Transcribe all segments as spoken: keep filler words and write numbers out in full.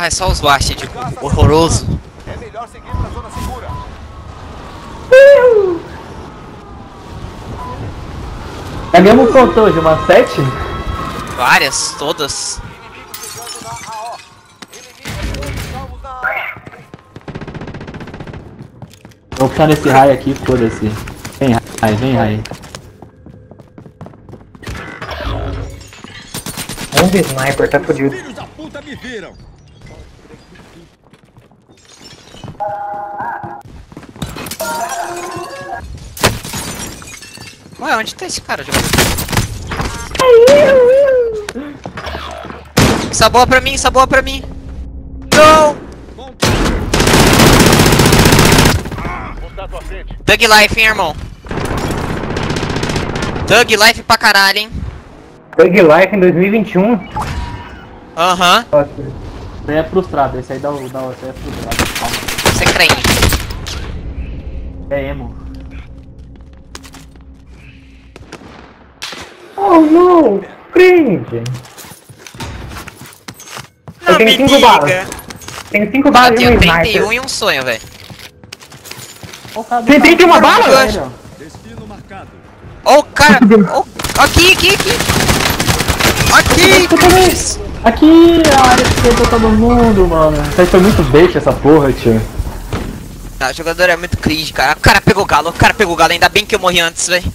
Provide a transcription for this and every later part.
Ah, é só os Washed, tipo, horroroso. É melhor seguir pra zona segura. Pegamos quanto hoje? Umas sete? Várias, todas. Inimigo chegando na A O. Inimigos salvos na A O. Vou ficar nesse raio aqui, foda-se. Vem raio, vem raio. Um de sniper, tá fudido. Filhos da puta me viram. Ué, onde tá esse cara jogando? Essa boa pra mim, essa boa pra mim. Não! Contato à frente. Thug Life, hein, irmão? Thug Life pra caralho, hein? Thug Life em dois mil e vinte e um. Aham. Nossa. Esse aí é frustrado, esse aí dá o. Dá o esse aí é frustrado. Calma. Você é crente. É emo. Oh não! Cringe! Eu tenho cinco balas. Tenho cinco Ah, balas e tenho um trinta e um sniper. e um sonho, velho. Ó, o cara do Tem carro. trinta e uma bala? Sério? Destino marcado. Ó o cara! Ó, aqui, aqui, aqui! Aqui! Aqui a área que pegou todo mundo, mano. Isso aí foi muito bait essa porra, tio. Ah, o jogador é muito cringe, cara. O cara pegou galo, o cara pegou galo. Ainda bem que eu morri antes, velho.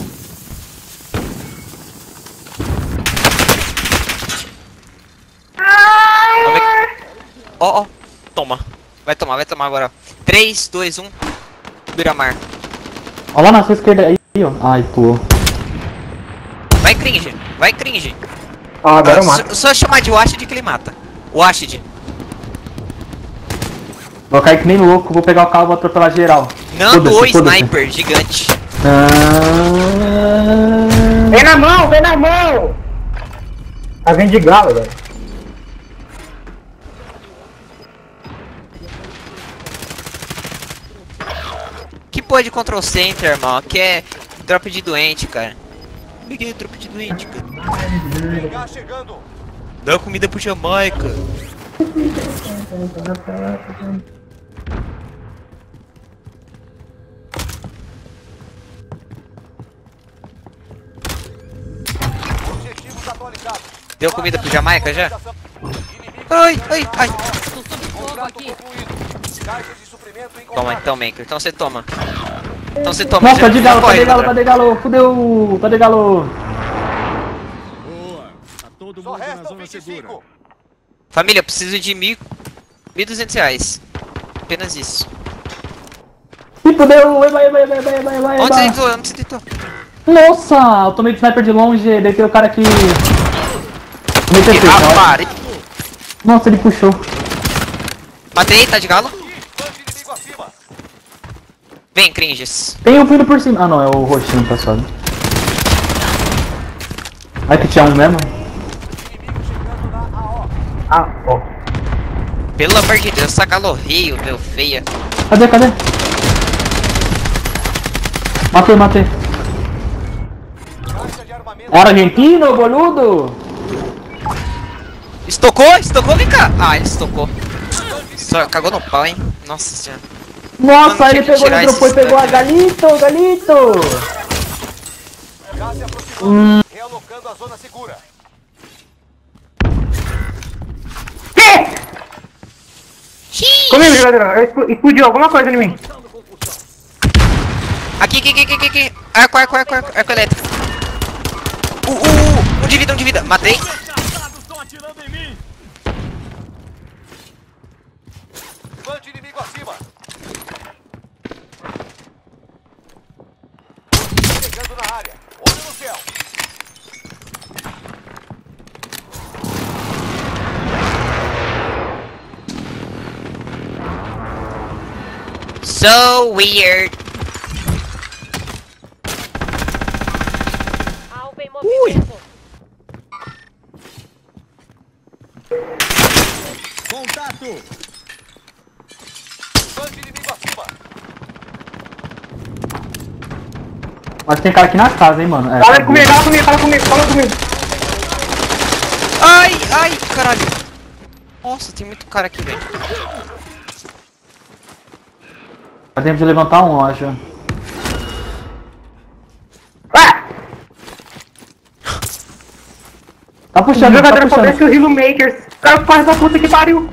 Ó, ó. Toma. Vai tomar, vai tomar agora. três, dois, um. Miramar. Ó lá na sua esquerda aí, ó. Ai, pô. Vai cringe, vai cringe. Ah, agora eu Ah, mato. só, só chamar de Washed que ele mata. Washed. Vou cair que nem louco, vou pegar o carro e vou atropelar geral. Nando Foda-se, ou foda-se. sniper gigante. Ah... Vem na mão, vem na mão! Tá vindo de galo, velho. Que porra de control center, irmão? Que é drop de doente, cara. Peguei drop de doente, cara. Gás chegando. Dá comida pro Jamaica. Objetivos atualizados. Deu comida pro Jamaica já? Inimigo Ai, ai, ai. contrato concluído. Caixa de suprimento em Toma contato. então, Maker. Então você toma. Então você toma. Nossa, já- cadê já galo, corre, cadê galo, Vandra. cadê galo? Fudeu! Cadê galo? Boa. Tá todo Só mundo na restam zona vinte e segura. cinco. Família, eu preciso de mil... mil e duzentos reais. Apenas isso. Ih, fudeu! Eba, eba, eba, eba, eba, eba. Onde você deitou? Onde você deitou? Nossa! Eu tomei de sniper de longe, deitei o cara que... Tomei T P, Ah, cara. pare. Nossa, ele puxou. Matei, tá de galo? Bande inimigo acima. Vem, cringes. Tem um vindo por cima. Ah não, é o roxinho, tá suave. Ai que tinha um mesmo. Inimigo chegando na A O. Ah, ó. Pelo amor de Deus, essa galorreio, meu, feia. Cadê, cadê? Matei, matei. Caixa de armamento. É argentino, boludo? Estocou? Estocou? Vem cá. Ah, ele estocou. Só cagou no pau, hein? Nossa senhora. Nossa, Mano, ele tinha que pegou, tirar ele dropou e esse pegou a Galito, Galito! Gás se aproximando. Realocando a zona segura. Comigo, jogador. Expl- Explodiu alguma coisa em mim. Aqui, aqui, aqui, aqui, aqui. Arco, arco, arco, arco, arco elétrico. Uh, uh, uh, um de vida, um de vida. Matei. Estão atirando em mim. Bande inimigo acima. Chegando na área. Olho no céu. So weird. Alvo em movimento. Contato. Bande inimigo acima. Mas tem cara aqui na casa, hein, mano. É, Fala tá comigo, bom. fala comigo, fala comigo, fala comigo. Ai, ai, caralho. Nossa, tem muito cara aqui, velho. Dá tempo de levantar um, eu acho. Ah! Tá O puxando, tá jogador puxando. parece o Hilo Makers. O cara corre pra puta que pariu.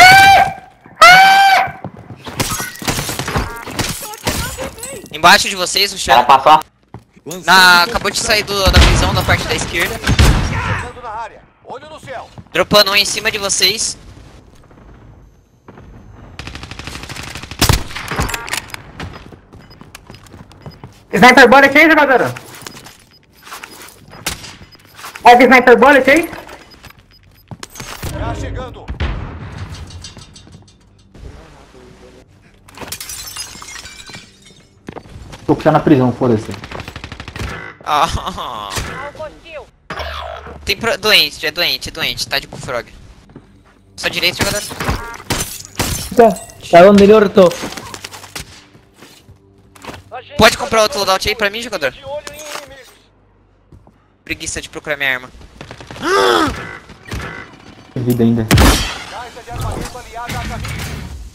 Embaixo de vocês, o chão. passar. Lançando Na, todo acabou de mundo. sair do- da prisão da parte da esquerda. Chegando na área. Olho no céu. Dropando um em cima de vocês. Sniper bullet aí, jogadora? Pega sniper bullet aí? Já chegando. Vou puxar na prisão, foda-se. Ah. Tem pro... doente, é doente, é doente, tá de Bullfrog. Só direito, jogador. ¿A dónde el orto? Pode comprar outro loadout aí pra mim, jogador? Preguiça de procurar minha arma. Tem vida ainda. Caixa de armamento aliada a caminho.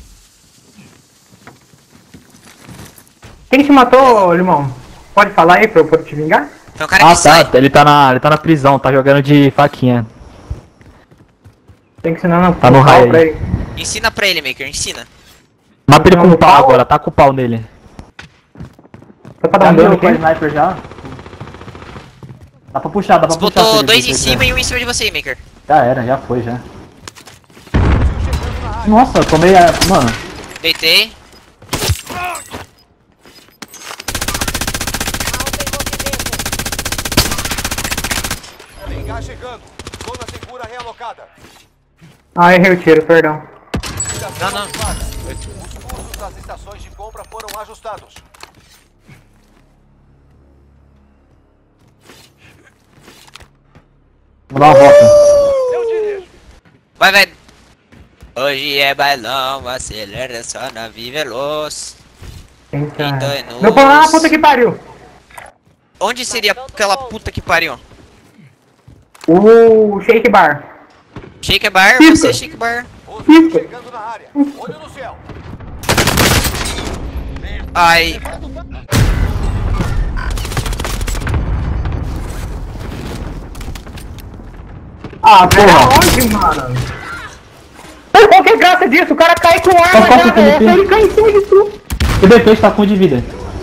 Quem te matou, Limão? Pode falar aí pra eu poder te vingar? Tem um cara Ah que sai. tá, ele tá na. ele tá na prisão, tá jogando de faquinha. Tem que ensinar na Tá no pau raio pra aí. ele. Ensina pra ele, Maker, ensina. Mata ele com Não, o pau pau? agora, tá com o pau nele. Só pra dar um dano com a aqui. sniper já. Dá pra puxar, dá pra puxar. Botou Felipe, dois se em você cima quiser. e um em cima de você, Maker. Já era, já foi já. Nossa, eu tomei a. Mano, Deitei. Tem gás chegando. Zona segura realocada. Ah, errei o tiro, perdão. Não, não. Os custos das estações de compra foram ajustados. vou dar uma volta. Vai, vai. Hoje é bailão, acelera só na Vive Veloz. Eita. Então é Meu pau lá, nos- puta que pariu. Onde seria aquela puta que pariu? O Shake Bar. Shake Bar, Fica. você Shake Bar. Os Fica. chegando na área. Olho no céu. Ai, Ah, porra. porra. Onde, mano? Mas qual que é a graça disso? O cara cai com arma Só já, falta o velho. Felipe. Ele cai em cima de tu. O D P está com um de vida.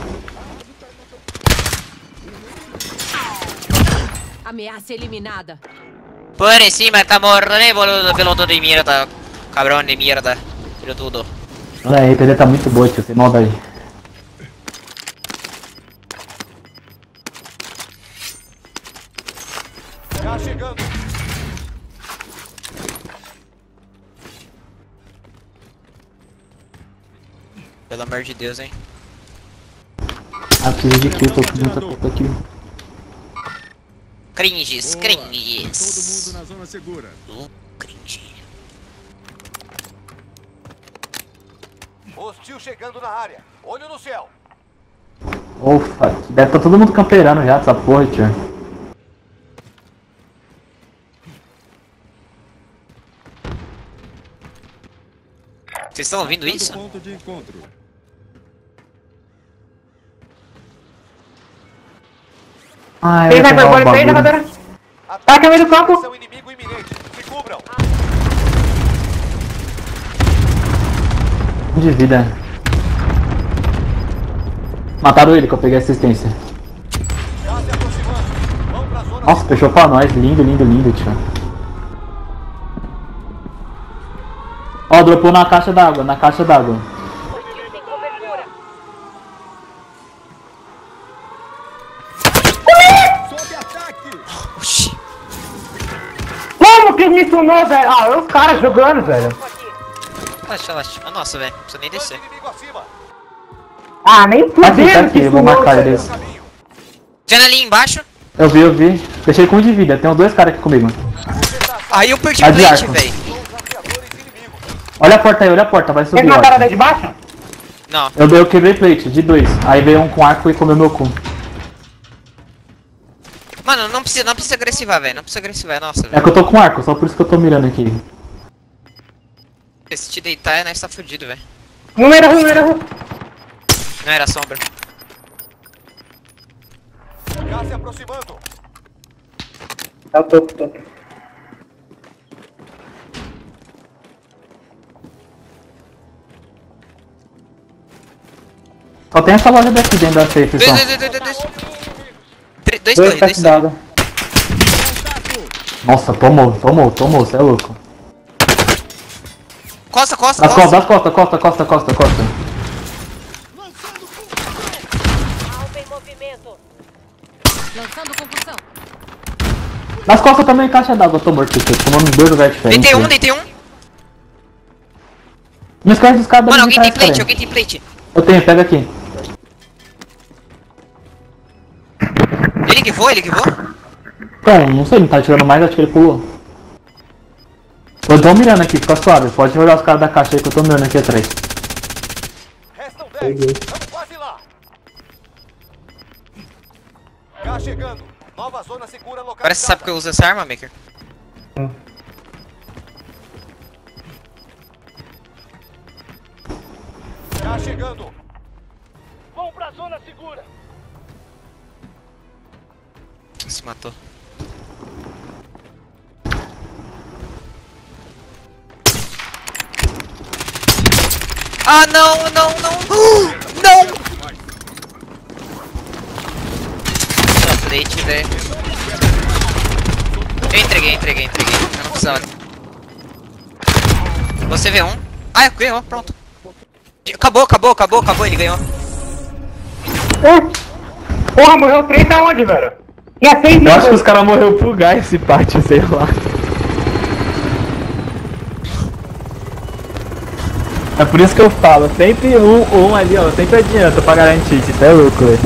Ameaça eliminada. por encima está morrendo, boludo, pelotudo de mierda. Cabrão de mierda. Tiro tudo. Olha aí, a R P D tá muito boa, tio, sem maldade. Já chegando. Pelo amor de Deus, hein. Ah, preciso de kill, tô com muita puta aqui. Cringes, Boa. Todo cringes. mundo na zona segura. Uh, cringe. Hostil chegando na área. Olho no céu. Ufa, deve tá todo mundo camperando já essa porra, tio. Vocês estão ouvindo Marcando isso? ponto de encontro. Ai, Tem eu vou sniper pegar o bullet aí, bagulho. jogadora? Tá aqui no meio do campo. São inimigo iminente. Se cubram. Um de vida. Mataram ele que eu peguei assistência. Já se aproximando. Vão pra zona. Nossa, fechou pra nós. Lindo, lindo, lindo, tio. Ó, dropou na caixa d'água, na caixa d'água. Sob ataque! Oxi. Como que me sunou, velho? Ah, olha os caras jogando, velho. Relaxa, relaxa. Ah, nossa, velho. Não precisa nem Dois descer. inimigos acima. Ah, nem Tá aqui, tá fudendo aqui, que eu vou sunou, marcar velho. eles. Caminho. Janelinha embaixo. Eu vi, eu vi. Deixei com um de vida, tem dois caras aqui comigo. Aí eu perdi Tá o de plate, arco. velho. São os afiadores inimigos. Olha a porta aí, olha a porta, vai subir. Eles ó. mataram daí de baixo? Não. Eu, eu quebrei plate, de dois. Aí veio um com arco e comeu meu cu. Mano, não precisa, não precisa agressivar, velho. Não precisa agressivar, nossa, É velho. que eu tô com arco, só por isso que eu tô mirando aqui. Se te deitar, nós tá fudido, velho. Número, número. Não era sombra. Gás se aproximando. É o topo, topo. Só tem essa loja daqui dentro da safe, Dois, só. dois, dois, dois, dois, dois. Tre- Dois, Dois dois, dois. pés d'água. Nossa, tomou, tomou, tomou, cê é louco. Costa, costa, Das costas, costa. das costas, costa, costa, costa, costa. Alvo em movimento. Lançando concussão. Nas costas também, caixa d'água, tô morto, você tomou nos dois lugares diferentes. Deitei um, deitei um. Minhas caras dos caras Mano, da alguém tem trás, plate, cara. alguém tem plate. Eu tenho, pega aqui. Ele que voa, ele que voa? Então, não sei, não tá tirando mais, acho que ele pulou. Eu tô mirando aqui, fica suave. Pode olhar os caras da caixa aí que eu tô mirando aqui atrás. Restam dez. Estamos quase lá. Gás chegando. Nova zona segura localizada. Parece que sabe que eu uso essa arma, Maker. Gás chegando. Vão pra zona segura. Se matou. Ah, não, não, não. Uh, não! Só plate, velho. Eu entreguei, entreguei, entreguei. Eu não precisava. Você vê um. Ah, ganhou, pronto. Acabou, acabou, acabou, acabou, ele ganhou. Porra, morreu três aonde, velho? E a seis Eu acho que os caras morreram pro gás esse parte, sei lá. É por isso que eu falo, sempre um, um ali, ó, sempre adianta pra garantir, isso é louco, velho.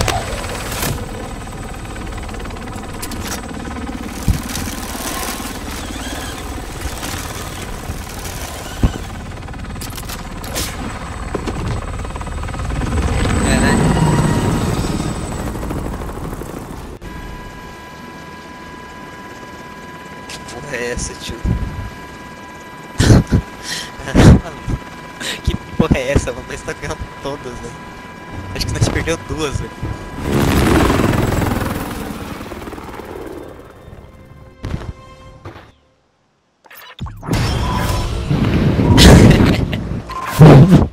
É, né? Que porra é essa, tio? Que porra é essa, mano? Nós tá ganhando todas, velho. Acho que nós perdeu duas, velho.